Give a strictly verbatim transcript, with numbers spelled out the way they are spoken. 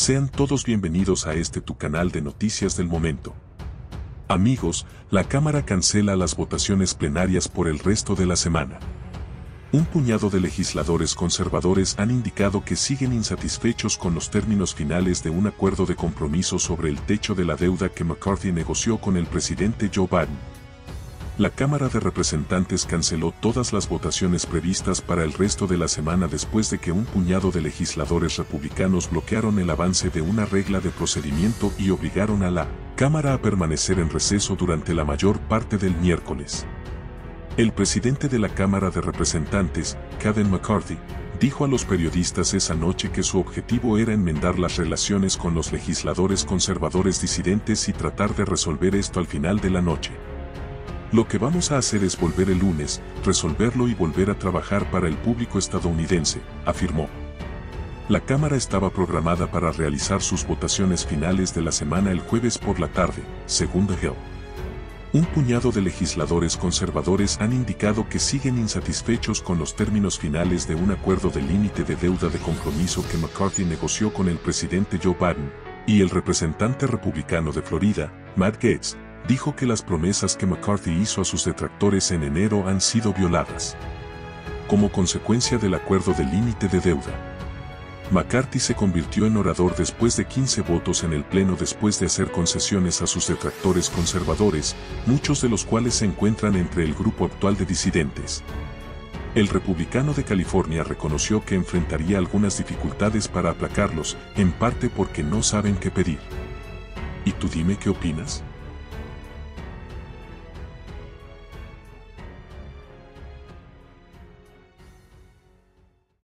Sean todos bienvenidos a este tu canal de noticias del momento. Amigos, la Cámara cancela las votaciones plenarias por el resto de la semana. Un puñado de legisladores conservadores han indicado que siguen insatisfechos con los términos finales de un acuerdo de compromiso sobre el techo de la deuda que McCarthy negoció con el presidente Joe Biden. La Cámara de Representantes canceló todas las votaciones previstas para el resto de la semana después de que un puñado de legisladores republicanos bloquearon el avance de una regla de procedimiento y obligaron a la Cámara a permanecer en receso durante la mayor parte del miércoles. El presidente de la Cámara de Representantes, Kevin McCarthy, dijo a los periodistas esa noche que su objetivo era enmendar las relaciones con los legisladores conservadores disidentes y tratar de resolver esto al final de la noche. Lo que vamos a hacer es volver el lunes, resolverlo y volver a trabajar para el público estadounidense, afirmó. La Cámara estaba programada para realizar sus votaciones finales de la semana el jueves por la tarde, según The Hill. Un puñado de legisladores conservadores han indicado que siguen insatisfechos con los términos finales de un acuerdo de límite de deuda de compromiso que McCarthy negoció con el presidente Joe Biden, y el representante republicano de Florida, Matt Gaetz, dijo que las promesas que McCarthy hizo a sus detractores en enero han sido violadas. Como consecuencia del acuerdo de límite de deuda, McCarthy se convirtió en orador después de quince votos en el Pleno después de hacer concesiones a sus detractores conservadores, muchos de los cuales se encuentran entre el grupo actual de disidentes. El republicano de California reconoció que enfrentaría algunas dificultades para aplacarlos, en parte porque no saben qué pedir. ¿Y tú dime qué opinas?